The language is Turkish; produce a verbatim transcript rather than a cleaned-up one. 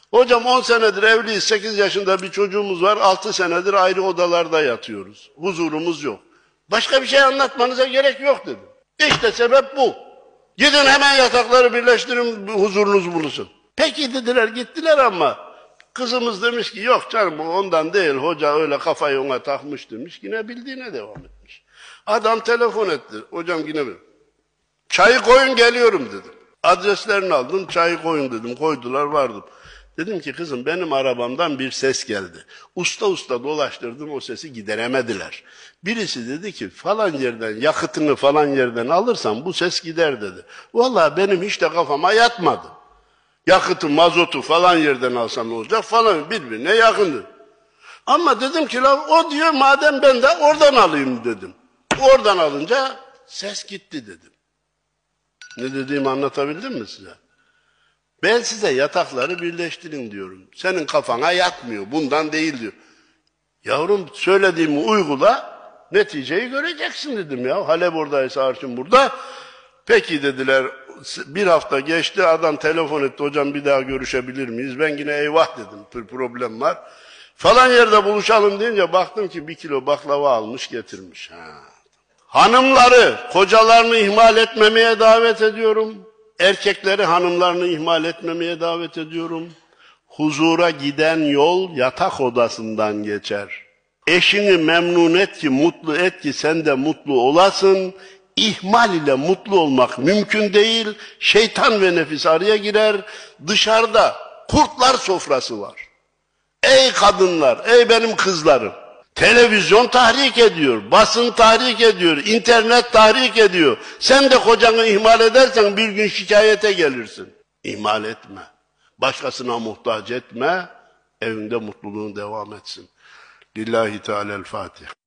Hocam on senedir evliyiz, sekiz yaşında bir çocuğumuz var, altı senedir ayrı odalarda yatıyoruz. Huzurumuz yok. Başka bir şey anlatmanıza gerek yok dedim. İşte sebep bu. Gidin hemen yatakları birleştirin, huzurunuz bulunsun. Peki dediler, gittiler ama kızımız demiş ki yok canım bu ondan değil, hoca öyle kafayı ona takmış demiş. Yine bildiğine devam etmiş. Adam telefon etti. Hocam yine mi? Çayı koyun geliyorum dedim. Adreslerini aldım, çayı koyun dedim. Koydular, vardım. Dedim ki kızım benim arabamdan bir ses geldi. Usta usta dolaştırdım, o sesi gideremediler. Birisi dedi ki falan yerden, yakıtını falan yerden alırsan bu ses gider dedi. Vallahi benim hiç de kafama yatmadı. Yakıtı, mazotu falan yerden alsam ne olacak falan, birbirine yakındı. Ama dedim ki la o diyor madem ben de oradan alayım dedim. Oradan alınca ses gitti dedim. Ne dediğimi anlatabildim mi size? Ben size yatakları birleştirin diyorum. Senin kafana yatmıyor, bundan değil diyor. Yavrum söylediğimi uygula, neticeyi göreceksin dedim ya. Halep oradaysa Arşın burada. Peki dediler, bir hafta geçti, adam telefon etti, hocam bir daha görüşebilir miyiz? Ben yine eyvah dedim, bir problem var. Falan yerde buluşalım deyince baktım ki bir kilo baklava almış getirmiş. Ha. Hanımları, kocalarını ihmal etmemeye davet ediyorum. Erkekleri hanımlarını ihmal etmemeye davet ediyorum. Huzura giden yol yatak odasından geçer. Eşini memnun et ki, mutlu et ki sen de mutlu olasın. İhmal ile mutlu olmak mümkün değil. Şeytan ve nefis araya girer. Dışarıda kurtlar sofrası var. Ey kadınlar, ey benim kızlarım. Televizyon tahrik ediyor, basın tahrik ediyor, internet tahrik ediyor. Sen de kocanı ihmal edersen bir gün şikayete gelirsin. İhmal etme. Başkasına muhtaç etme. Evinde mutluluğun devam etsin. Lillahi Teala'l-Fatiha.